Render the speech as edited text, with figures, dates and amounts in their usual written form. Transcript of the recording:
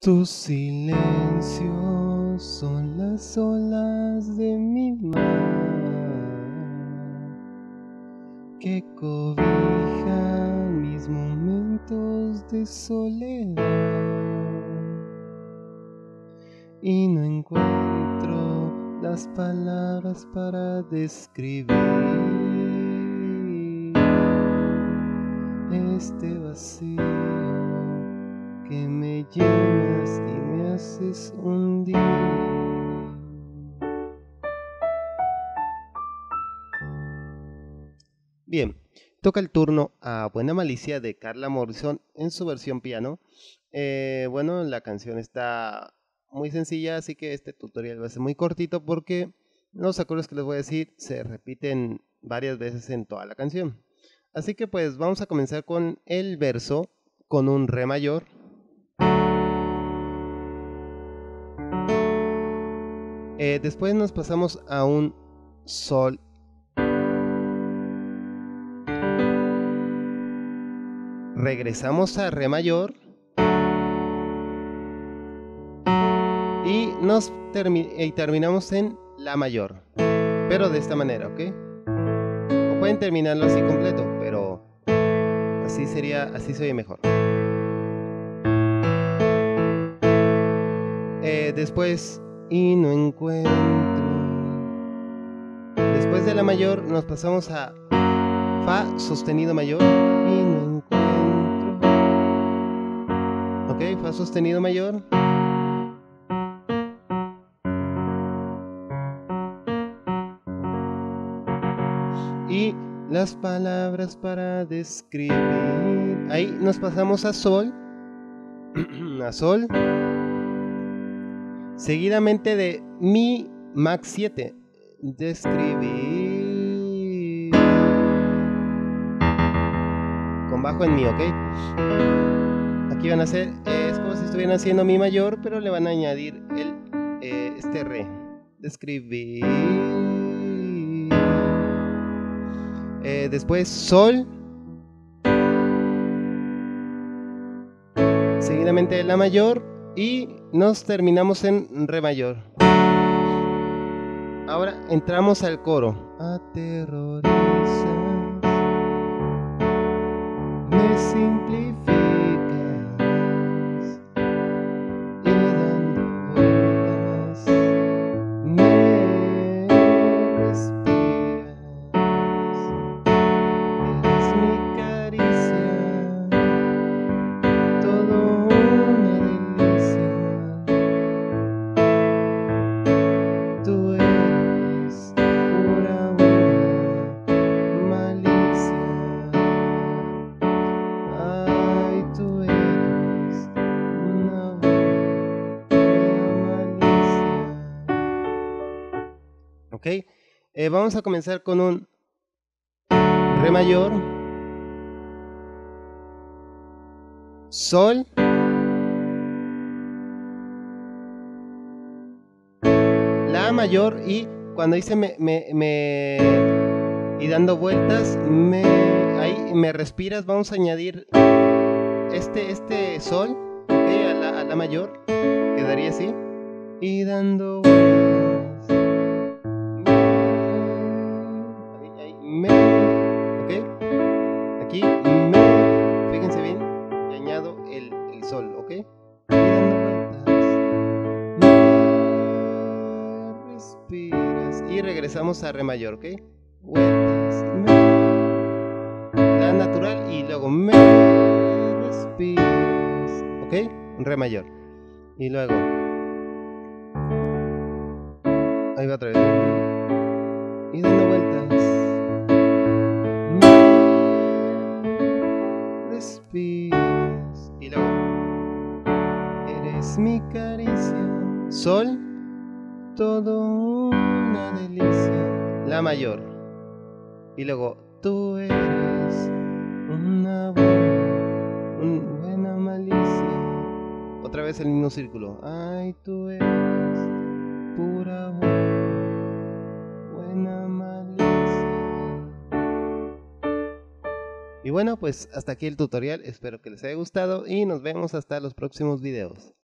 Tus silencios son las olas de mi mar que cobijan mis momentos de soledad y no encuentro las palabras para describir este vacío que me llenas y me haces hundir. Bien, toca el turno a Buena Malicia de Carla Morrison en su versión piano. Bueno, la canción está muy sencilla, así que este tutorial va a ser muy cortito porque los acordes que les voy a decir se repiten varias veces en toda la canción. Así que pues vamos a comenzar con el verso con un re mayor. Después nos pasamos a un sol. Regresamos a re mayor. Y terminamos en la mayor. Pero de esta manera, ¿ok? O pueden terminarlo así completo, pero así se oye mejor. Después, y no encuentro. Después de la mayor nos pasamos a fa sostenido mayor y no encuentro. Ok, fa sostenido mayor. Y las palabras para describir. Ahí nos pasamos a sol. A sol. Seguidamente de mi max 7. Describir. Con bajo en mi, ¿ok? Aquí van a hacer, es como si estuvieran haciendo mi mayor, pero le van a añadir este re. Describir. Después sol. Seguidamente de la mayor. Y nos terminamos en re mayor. Ahora entramos al coro. Aterrorizas, me simplificas y dando vueltas me respiras. Eres mi caricia, todo una delicia. Tú eres pura buena malicia. Ay, tú eres una buena malicia. Ok, vamos a comenzar con un re mayor, sol, la mayor y cuando dice y dando vueltas, ahí me respiras, vamos a añadir este sol, okay, a la mayor, quedaría así, y dando vueltas, ok, aquí fíjense bien, y añado el sol, ok, y dando vueltas, respiras, y regresamos a re mayor, ok, vueltas, la natural y luego me respiras, ok, re mayor, y luego ahí va otra vez y dando vueltas me respiras y luego eres mi caricia, sol, todo una delicia, la mayor y luego tú eres una buena malicia, otra vez el mismo círculo, ay tú eres pura buena malicia. Y bueno, pues hasta aquí el tutorial, espero que les haya gustado y nos vemos hasta los próximos videos.